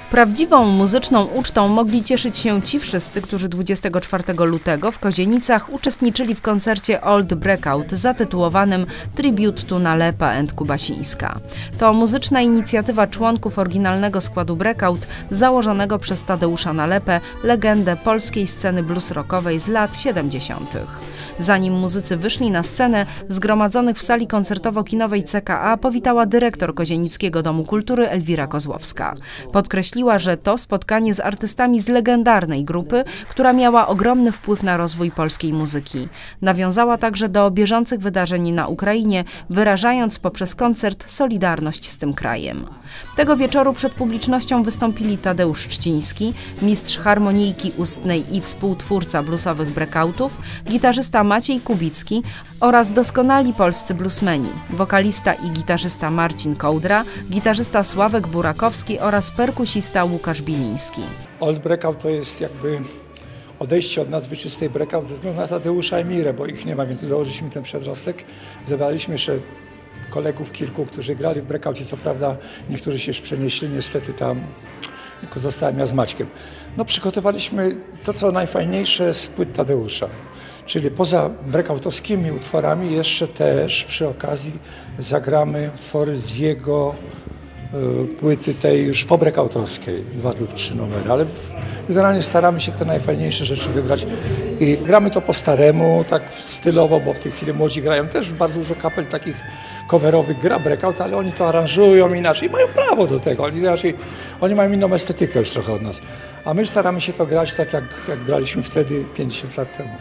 Prawdziwą muzyczną ucztą mogli cieszyć się ci wszyscy, którzy 24 lutego w Kozienicach uczestniczyli w koncercie Old Breakout zatytułowanym Tribute to Nalepa and Kubasińska. To muzyczna inicjatywa członków oryginalnego składu Breakout założonego przez Tadeusza Nalepę, legendę polskiej sceny blues rockowej z lat 70. Zanim muzycy wyszli na scenę, zgromadzonych w sali koncertowo-kinowej CKA powitała dyrektor Kozienickiego Domu Kultury Elwira Kozłowska. Podkreśliła, że to spotkanie z artystami z legendarnej grupy, która miała ogromny wpływ na rozwój polskiej muzyki. Nawiązała także do bieżących wydarzeń na Ukrainie, wyrażając poprzez koncert solidarność z tym krajem. Tego wieczoru przed publicznością wystąpili Tadeusz Trzciński, mistrz harmonijki ustnej i współtwórca bluesowych breakoutów, gitarzysta Maciej Kubicki oraz doskonali polscy bluesmeni, wokalista i gitarzysta Marcin Kołdra, gitarzysta Sławek Burakowski oraz perkusista Łukasz Biliński. Old Breakout to jest jakby odejście od nazwy czystej Breakout ze względu na Tadeusza i Mirę, bo ich nie ma, więc założyliśmy ten przedrostek. Zebraliśmy jeszcze kolegów kilku, którzy grali w breakoutie, co prawda niektórzy się już przenieśli, niestety tam tylko zostałem ja z Maćkiem. No, przygotowaliśmy to, co najfajniejsze z płyt Tadeusza, czyli poza breakoutowskimi utworami jeszcze też przy okazji zagramy utwory z jego płyty tej już pobreakoutowskiej, 2 lub 3 numery, ale generalnie staramy się te najfajniejsze rzeczy wybrać i gramy to po staremu, tak stylowo, bo w tej chwili młodzi grają też bardzo dużo kapel takich coverowych, gra breakout, ale oni to aranżują inaczej i mają prawo do tego, oni mają inną estetykę już trochę od nas, a my staramy się to grać tak jak graliśmy wtedy 50 lat temu.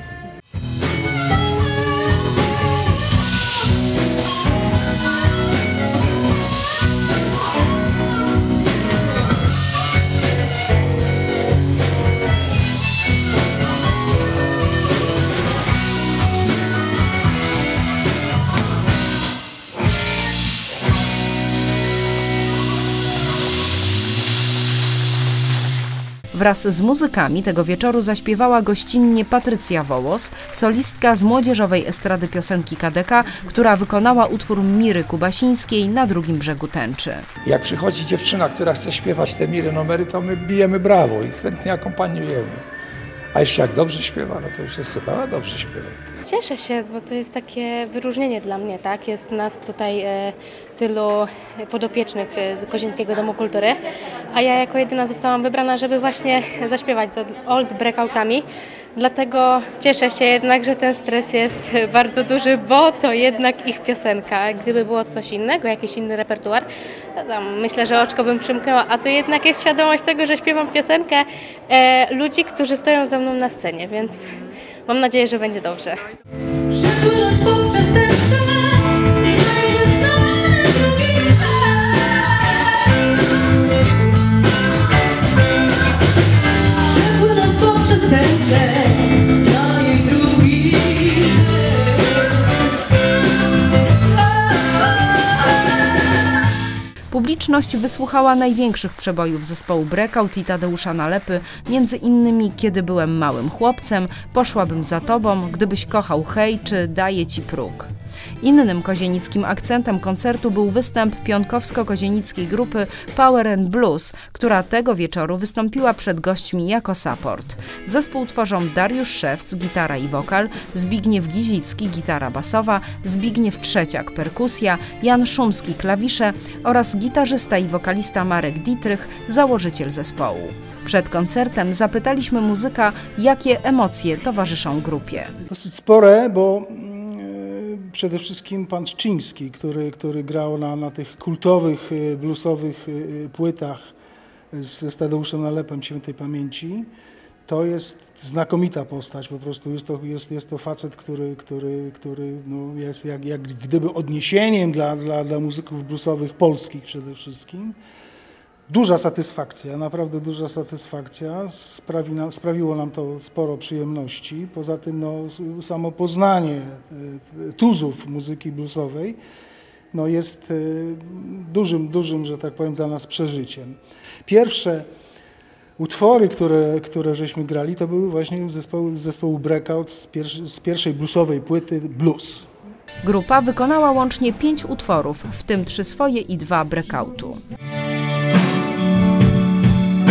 Wraz z muzykami tego wieczoru zaśpiewała gościnnie Patrycja Wołos, solistka z młodzieżowej estrady piosenki KDK, która wykonała utwór Miry Kubasińskiej Na drugim brzegu tęczy. Jak przychodzi dziewczyna, która chce śpiewać te Miry numery, to my bijemy brawo i chętnie akompaniujemy. A jeszcze jak dobrze śpiewa, no to już jest super, dobrze śpiewa. Cieszę się, bo to jest takie wyróżnienie dla mnie, tak? Jest nas tutaj tylu podopiecznych Kozienickiego Domu Kultury, a ja jako jedyna zostałam wybrana, żeby właśnie zaśpiewać z Old Breakoutami. Dlatego cieszę się jednak, że ten stres jest bardzo duży, bo to jednak ich piosenka. Gdyby było coś innego, jakiś inny repertuar, to tam myślę, że oczko bym przymknęła, a to jednak jest świadomość tego, że śpiewam piosenkę ludzi, którzy stoją ze mną na scenie, więc mam nadzieję, że będzie dobrze. Przepłynąć poprzez ten brzeg, nieznany drugi brzeg. Przepłynąć poprzez ten brzeg, na jej drugi brzeg. Publiczność wysłuchała największych przebojów zespołu Breakout i Tadeusza Nalepy, między innymi Kiedy byłem małym chłopcem, Poszłabym za tobą, Gdybyś kochał hej czy Daję ci próg. Innym kozienickim akcentem koncertu był występ pionkowsko-kozienickiej grupy Power and Blues, która tego wieczoru wystąpiła przed gośćmi jako support. Zespół tworzą Dariusz Szewc, gitara i wokal, Zbigniew Gizicki, gitara basowa, Zbigniew Trzeciak, perkusja, Jan Szumski, klawisze oraz gitarzysta i wokalista Marek Dietrich, założyciel zespołu. Przed koncertem zapytaliśmy muzyka, jakie emocje towarzyszą grupie. Dosyć spore, bo przede wszystkim pan Trzciński, który grał na tych kultowych, bluesowych płytach z Tadeuszem Nalepem świętej pamięci. To jest znakomita postać, po prostu jest to facet, który no jest jak gdyby odniesieniem dla muzyków bluesowych polskich przede wszystkim. Duża satysfakcja, naprawdę duża satysfakcja, sprawiło nam to sporo przyjemności. Poza tym no, samo poznanie tuzów muzyki bluesowej no, jest dużym, że tak powiem, dla nas przeżyciem. Pierwsze utwory, które żeśmy grali, to były właśnie zespołu Breakout z pierwszej bluesowej płyty Blues. Grupa wykonała łącznie 5 utworów, w tym 3 swoje i 2 Breakoutu.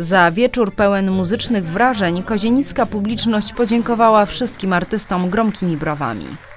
Za wieczór pełen muzycznych wrażeń kozienicka publiczność podziękowała wszystkim artystom gromkimi brawami.